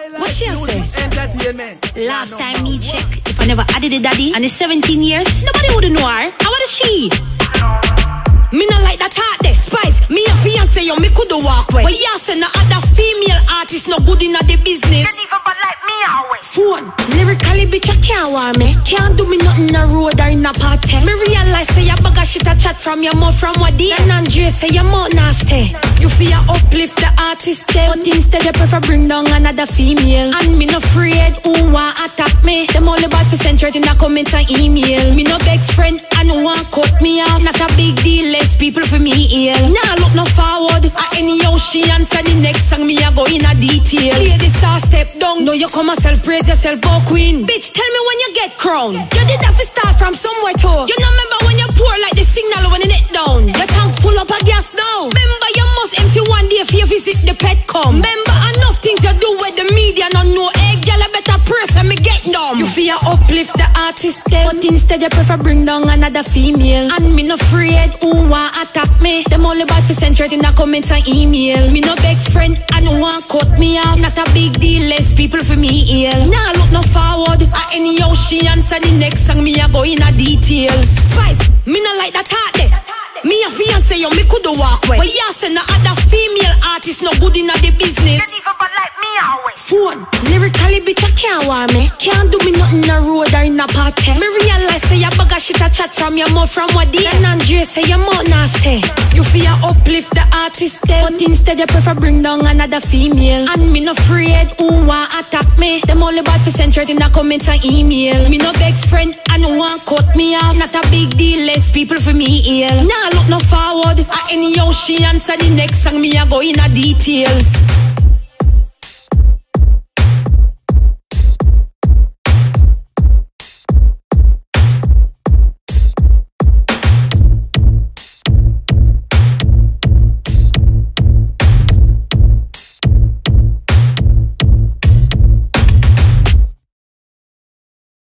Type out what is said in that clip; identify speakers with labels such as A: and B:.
A: What she say?
B: Entertainment.
A: Last time me check, if I never added a daddy, and it's 17 years, nobody would know her. And what is she? Me not like that talk there, Spice. Me a fiance, yo, me coulda walk away. But yeah, say no other female artist no good in the business.
C: And even but like me always.
A: Phone, lyrically bitch I can't want me. Can't do me nothing in a road or in a party. Me realize say your bag of shit a chat from your mouth from what day. And Andre say your mouth nasty. You feel uplift the artist there, but instead you prefer bring down another female. And me no afraid who want attack me. Them all about to send in the comments and email. Me no beg friend and want cut me off. Not a big deal. People for me here. Nah, look no forward. At any she answer the next song me a go in a detail. Lady star step down. No, you come and self-praise yourself, oh queen. Bitch, tell me when you get crowned. You did have to start from somewhere too. You know remember when you pour like the signal when you net down. Your tank full up a gas now. Remember you must empty one day if you visit the Petcom. Remember enough things you do with the media not know. Hey, girl, a better person me get down. You feel uplift the artist there, but instead you prefer bring down another female. And me no afraid who want attack me. Them all about to send in the comments and email. Me no beg friend and want cut me off. Not a big deal, less people for me here. Nah, look no forward. At any she answer the next song me a go in a details. Spice, me no like that talk there. Me a fiance, yo, me coulda walk away. But yeah, say no other female artist no good in the business.
C: And even but like me always.
A: Phone, lyrically bitch I can't want me. Can't do me nothing in a road or in a party. Me realize say your bag of shit a chat from your mouth from what day. And Andre say your mouth nasty. You feel uplift the artist there, but instead you prefer bring down another female. And me no afraid who want attack me. Them all about to send in the comments and email. Me no beg friend and want cut me off. Not a big deal, less people for me here. Nah, look no forward. At any she answer the next song me a go in a details.